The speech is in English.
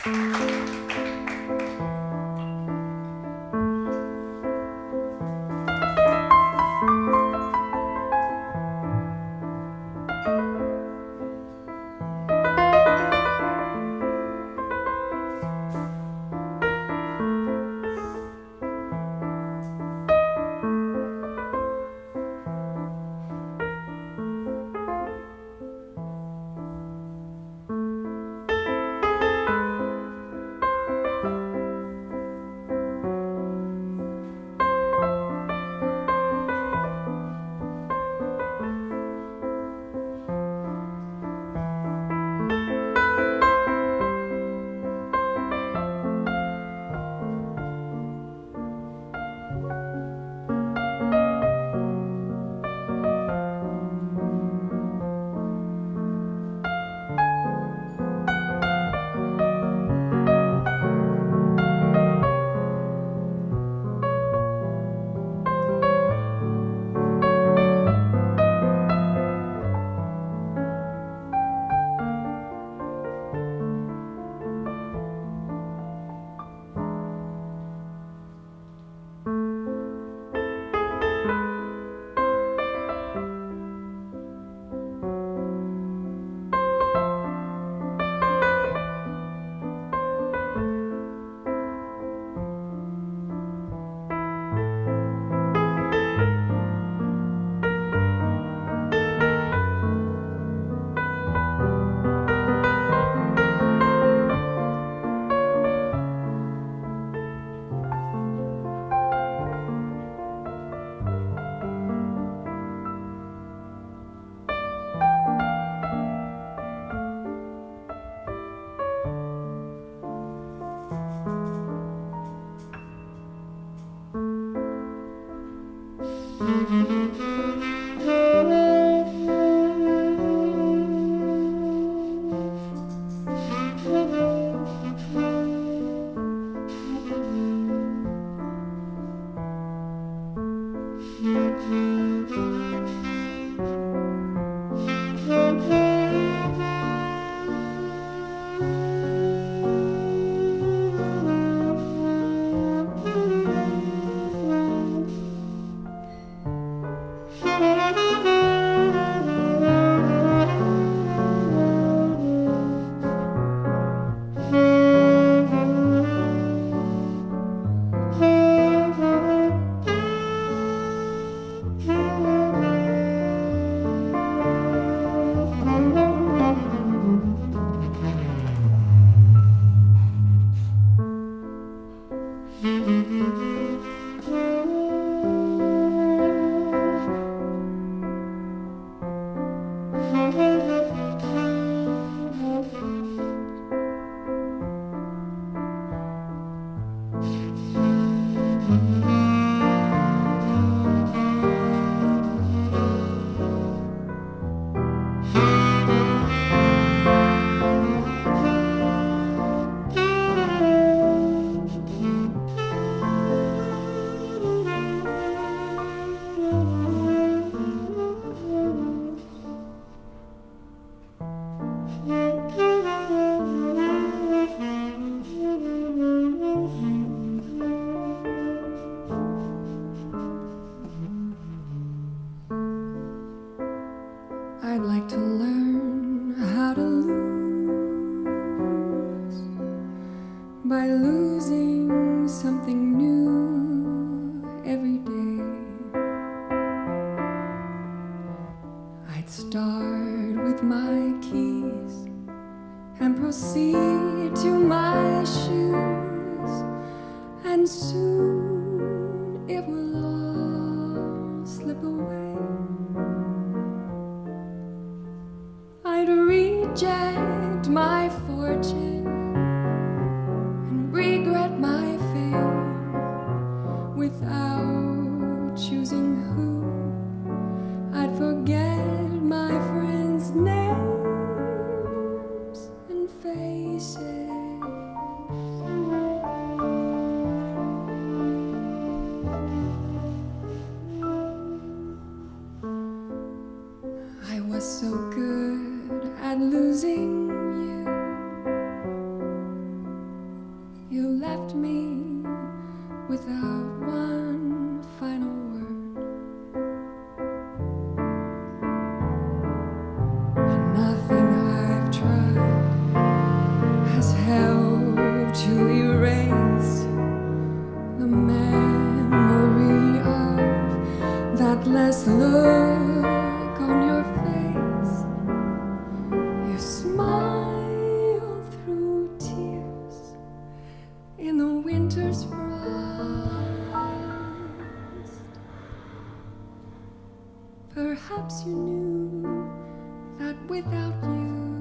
I'd like to learn how to lose by losing something new every day. I'd start with my keys and proceed to my shoes, and soon it will all slip away. I'd reject my fortune and regret my fate without choosing who. I'd forget my friends' names and faces. I was so good at losing you, this look on your face. You smile through tears in the winter's frost. Perhaps you knew that without you